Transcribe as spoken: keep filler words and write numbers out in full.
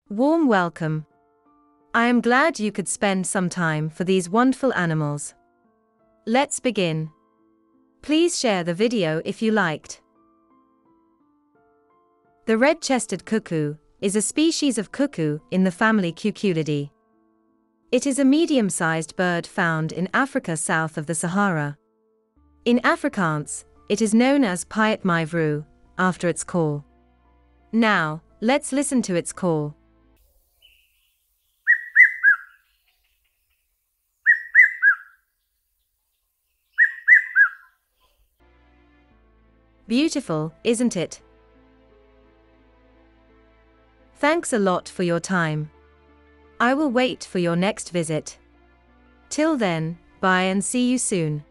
Warm welcome. I am glad you could spend some time for these wonderful animals. Let's begin. Please share the video if you liked. The red-chested cuckoo is a species of cuckoo in the family Cuculidae. It is a medium-sized bird found in Africa south of the Sahara. In Afrikaans, it is known as Piet-my-vrou, after its call. Now, let's listen to its call. Beautiful, isn't it? Thanks a lot for your time. I will wait for your next visit. Till then, bye and see you soon.